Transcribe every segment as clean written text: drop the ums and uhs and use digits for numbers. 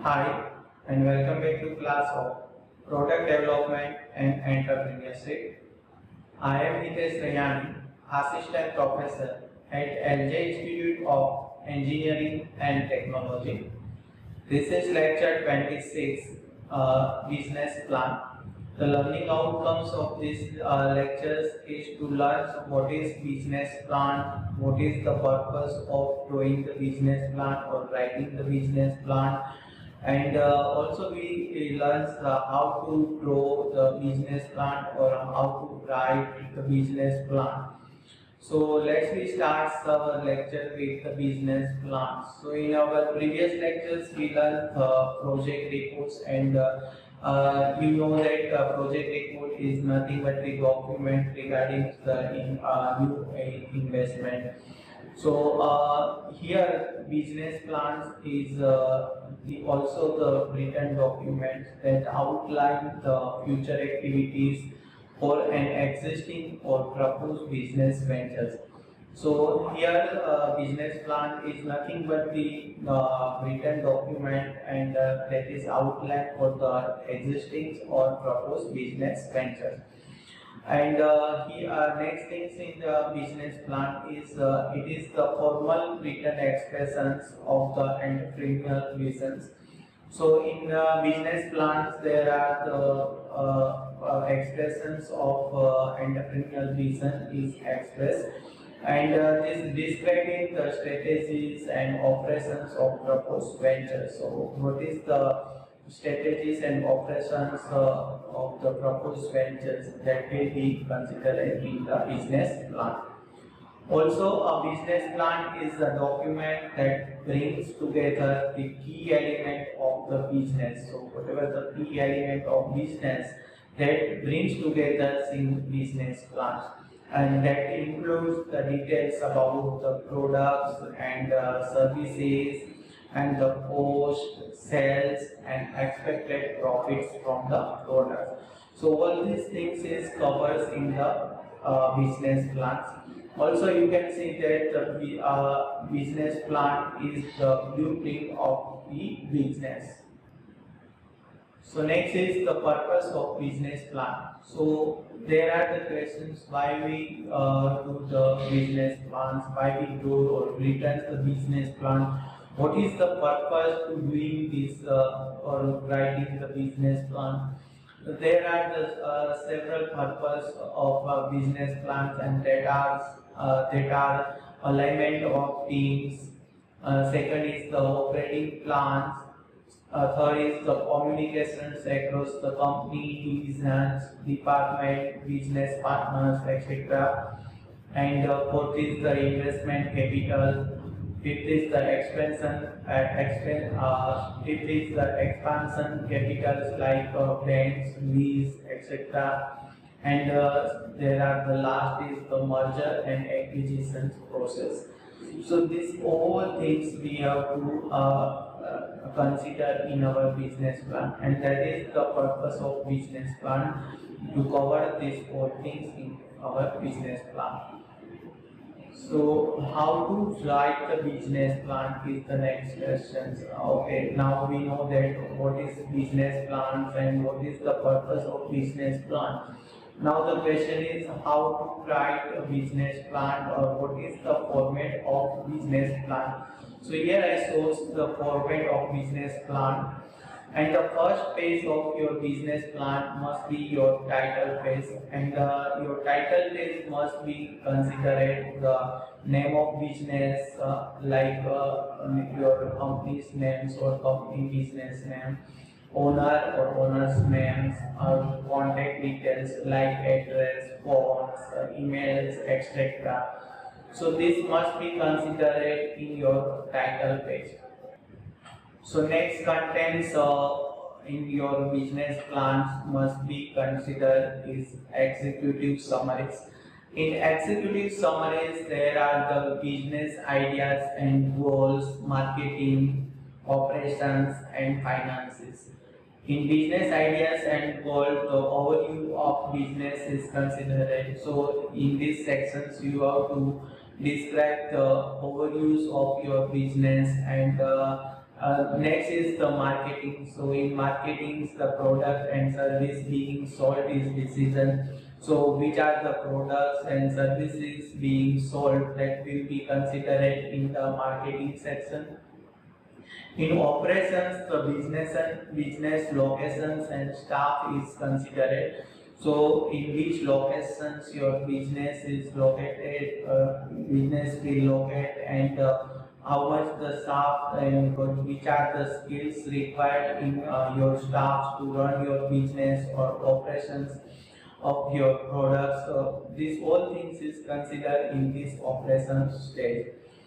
Hi, and welcome back to class of Product Development and Entrepreneurship. I am Hitesh Rayani, Assistant Professor at LJ Institute of Engineering and Technology. This is lecture 26, Business Plan. The learning outcomes of these lectures is to learn what is business plan, what is the purpose of drawing the business plan or writing the business plan, and also we learn how to draw the business plan or how to write the business plan. So let's start our lecture with the business plan. So in our previous lectures we learned project reports, and you know that project report is nothing but the document regarding the new investment. So here business plans is also the written documents that outline the future activities for an existing or proposed business ventures. So here business plan is nothing but the written document, and that is outline for the existing or proposed business ventures. And next things in the business plan is it is the formal written expressions of the entrepreneurial visions. So in business plans there are the expressions of entrepreneurial vision is expressed, and this describing the strategies and operations of proposed ventures. So what is the strategies and operations of the proposed ventures that will be considered in the business plan. Also, a business plan is a document that brings together the key element of the business. So whatever the key element of business that brings together in business plans, and that includes the details about the products and services and the cost, sales and expected profits from the products. So all these things is covers in the business plans. Also you can see that the business plan is the blueprint of the business. So next is the purpose of business plan. So there are the questions why we do the business plans, why we do or return the business plan. What is the purpose to doing this or writing the business plan? There are the several purposes of business plans, and that are alignment of teams. Second is the operating plans. Third is the communications across the company, divisions, department, business partners, etc. And fourth is the investment capital. Fifth is the expansion capitals like rents, lease, etc. And there are the last is the merger and acquisitions process. So these all things we have to consider in our business plan, and that is the purpose of business plan, to cover these four things in our business plan. So how to write the business plan is the next question. Okay, now we know that what is business plans and what is the purpose of business plan. Now the question is how to write a business plan, or what is the format of business plan. So here I show the format of business plan. And the first page of your business plan must be your title page, and your title page must be considered the name of business, like your company's names or company business name, owner or owner's names, or contact details like address, phones, emails, etc. So this must be considered in your title page. So next contents in your business plans must be considered is executive summaries. In executive summaries there are the business ideas and goals, marketing, operations and finances. In business ideas and goals, the overview of business is considered. So in these sections you have to describe the overviews of your business, and Next is the marketing. So in marketing, the product and service being sold is decision. So which are the products and services being sold that will be considered in the marketing section. In operations, the business locations and staff is considered. So in which locations your business is located, business will locate, and how much the staff and which are the skills required in your staff to run your business or operations of your products. These all things is considered in this operations stage.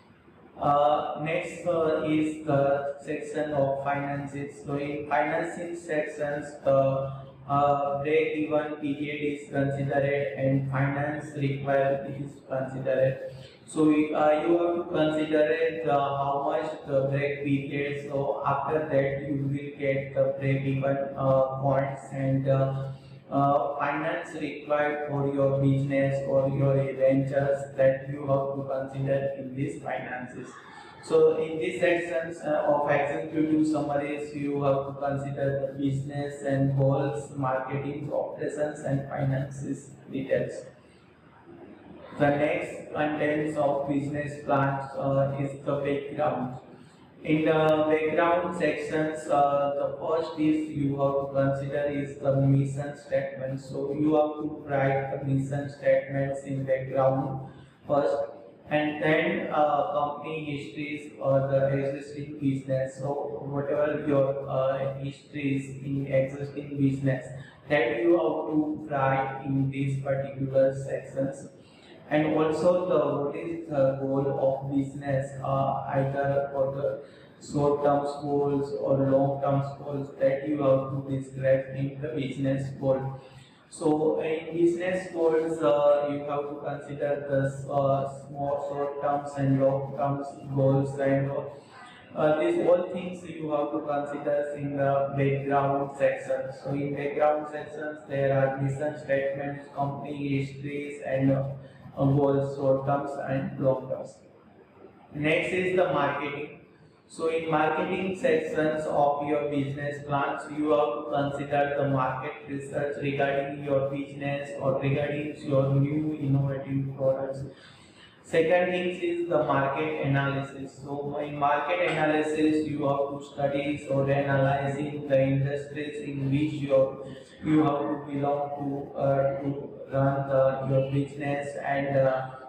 Next is the section of finances. So in financing sections, the break-even period is considered and finance required is considered. So you have to consider how much the break period. So after that you will get the break-even points and finance required for your business or your ventures that you have to consider in these finances. So in these sections of executive summaries, you have to consider the business and goals, marketing, operations and finances details. The next contents of business plans is the background. In the background sections, the first is you have to consider is the mission statement. So you have to write the mission statements in background first, and then company histories or the existing business. So whatever your histories in existing business, that you have to write in these particular sections. And also what is the goal of business, either for the short-term goals or long-term goals that you have to describe in the business goal. So in business goals, you have to consider the small short-term and long-term goals, and these all things you have to consider in the background section. So in background sections, there are mission statements, company histories, and goals, short terms and long terms. Next is the marketing. So in marketing sections of your business plans, you have to consider the market research regarding your business or regarding your new innovative products. Second thing is the market analysis. So in market analysis, you have to study or analyzing the industries in which you have to belong to run your business, and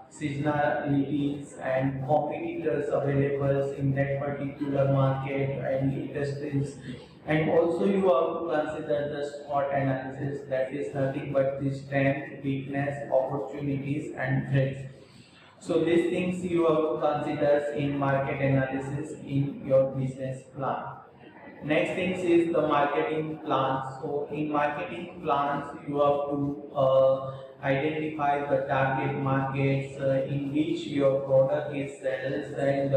seasonalities and competitors available in that particular market and industries. And also you have to consider the SWOT analysis, that is nothing but the strength, weakness, opportunities and threats. So these things you have to consider in market analysis in your business plan. Next thing is the marketing plans. So in marketing plans, you have to identify the target markets in which your product is sells, and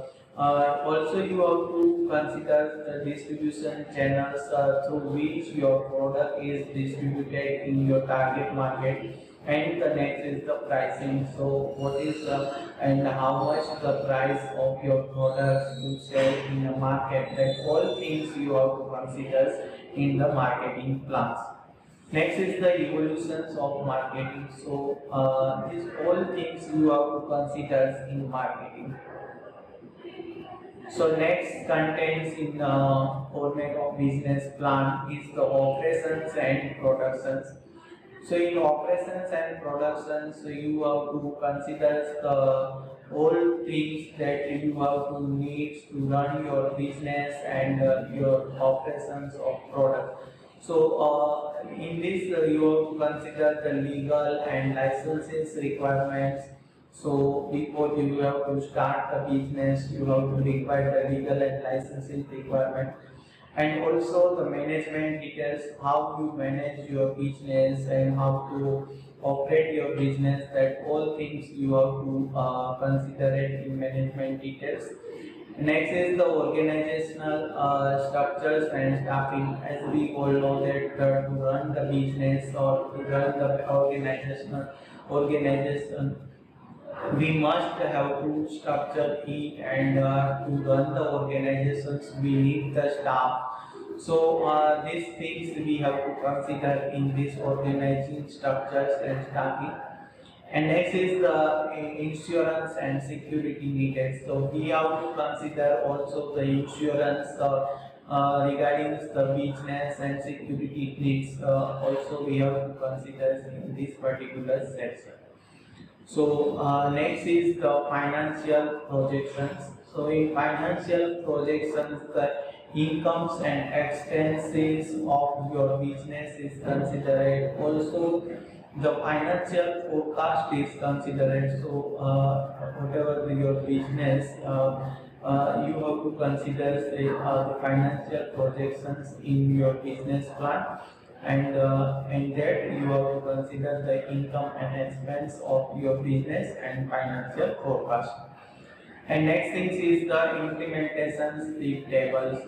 also you have to consider the distribution channels through which your product is distributed in your target market. And the next is the pricing. So what is and how much the price of your products you sell in the market, that all things you have to consider in the marketing plans. Next is the evolutions of marketing. So these all things you have to consider in marketing. So next contents in the format of business plan is the operations and productions. So in operations and productions, so you have to consider the all things that you have to need to run your business and your operations of product. So in this you have to consider the legal and licenses requirements. So before you have to start the business, you have to require the legal and licensing requirement. And also the management details, how you manage your business and how to operate your business, that all things you have to consider it in management details. Next is the organizational structures and staffing. As we all know that to run the business or to run the organization we must have to structure it, and to run the organizations we need the staff. So these things we have to consider in this organizing structures and staffing. And next is the insurance and security needed. So we have to consider also the insurance regarding the business and security needs. Also we have to consider in this particular section. So next is the financial projections. So in financial projections, the incomes and expenses of your business is considered. Also, the financial forecast is considered. So whatever your business, you have to consider the financial projections in your business plan, and that you have to consider the income and expense of your business and financial forecast. And next thing is the implementation sleep tables.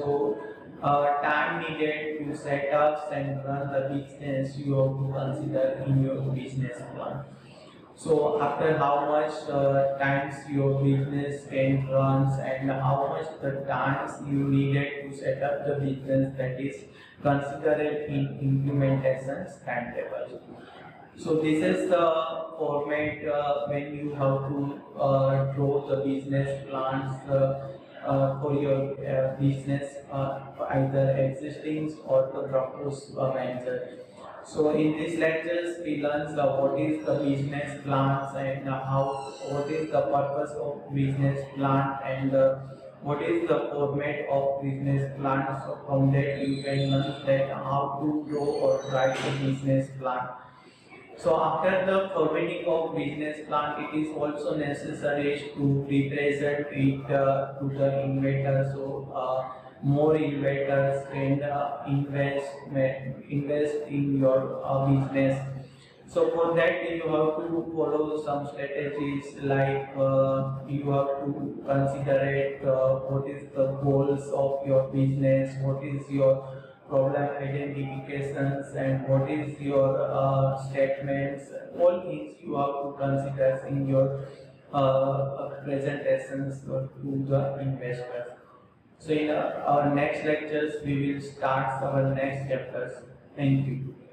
Time needed to set up and run the business you have to consider in your business plan. So after how much times your business can run and how much the times you needed to set up the business, that is considered in implementation timetable. So this is the format when you have to draw the business plans for your business, either existing or the proposed venture. So in these lectures we learn what is the business plans, and what is the purpose of business plan, and what is the format of business plan. So from that you can learn that how to draw or write a business plan. So after the formatting of business plan, it is also necessary to represent it to the investor. So more investors can invest in your business. So for that you have to follow some strategies, like you have to consider it, what is the goals of your business, what is your problem identifications, and what is your statements. All things you have to consider in your presentations to the investors. So in our next lectures we will start our next chapters. Thank you.